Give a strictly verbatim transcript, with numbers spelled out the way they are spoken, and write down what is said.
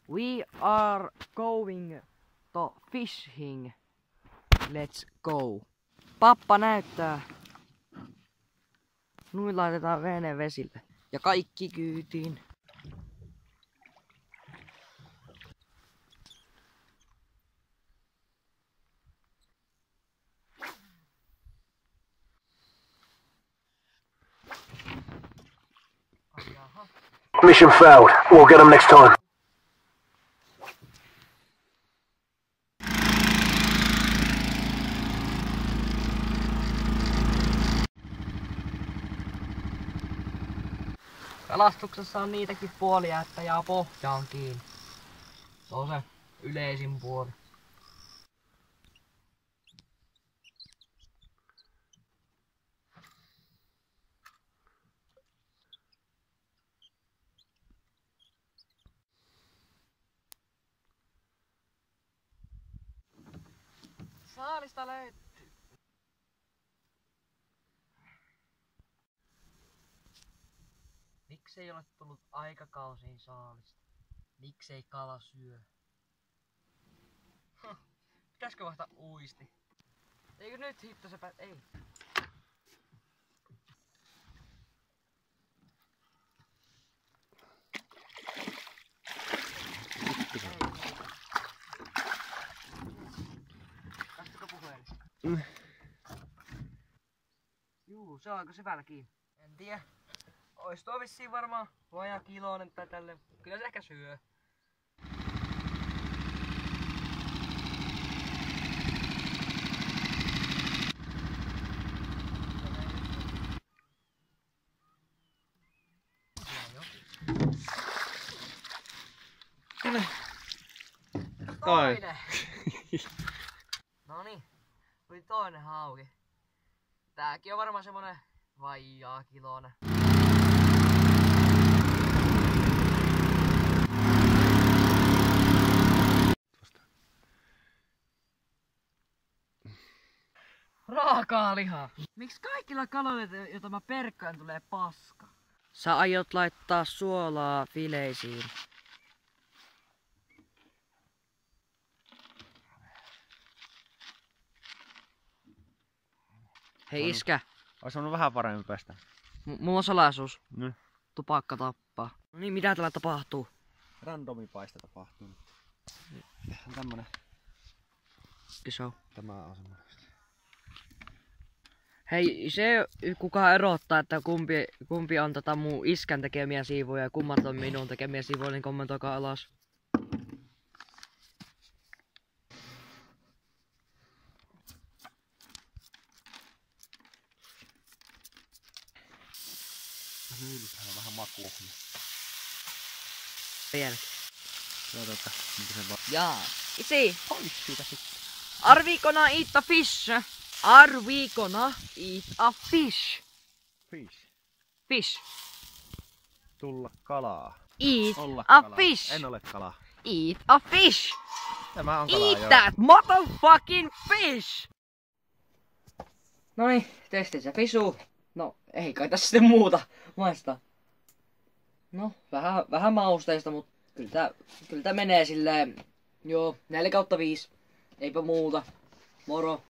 We are going to fishing. Let's go. Pappa näyttää. Noin laitetaan vene vesille. Ja kaikki kyytiin. Mission failed. We'll get them next time. Kalastuksessa on niitäkin puolia, että jää pohjaan kiinni. Se on se yleisin puoli. Saalista löytyy. Miksei ole tullut aikakausiin saalista? Miksei kala syö? Huh. Pitäisikö vaihtaa uisti? Eikö nyt hitto se pä... Ei. Kastako puhelista? Mm. Juu, se onko se päällä kiinni? En tiedä. Ois tuo vissiin varmaan vajaa kiloinen tai tälle. Kyllä se ehkä syö. Toinen! Noniin, tuli toinen hauki. Tääkin on varmaan semmonen vajaa kiloinen. Raakaa lihaa. Miksi kaikilla kaloilla, joita mä perkkaan, tulee paska? Sä aiot laittaa suolaa fileisiin. Hei iskä. Ois ollut vähän paremmin pestä. M mulla on salaisuus. No. Tupakka tappaa. No niin, mitä tällä tapahtuu? Randomipaiste tapahtuu. Tehdään tämmönen. Show. Tämä on semmonen. Hei, se kuka erottaa, että kumpi, kumpi on tota mun iskän tekemiä siivuja ja kummat on minun tekemiä siivuja, niin kommentoikaa alas. Hyylythän on vähän makua. Vielä. Katsotaan, mitä se vaan. Jaa. Isi. Pois siitä sitten. Are we gonna eat a fish? Are we gonna eat a fish? Fish. Fish. Tulla kalaa. Eat Olla a kalaa. fish. En ole kalaa. Eat a fish. Tämä on kalaa, Eat joo. that motherfucking fish! Noniin, testissä fisu. No, ei kai tässä sitten muuta maista. No, vähän, vähän mausteista, mutta kyllä tää, kyllä tää menee silleen, joo, neljä kautta viisi. Eipä muuta. Moro.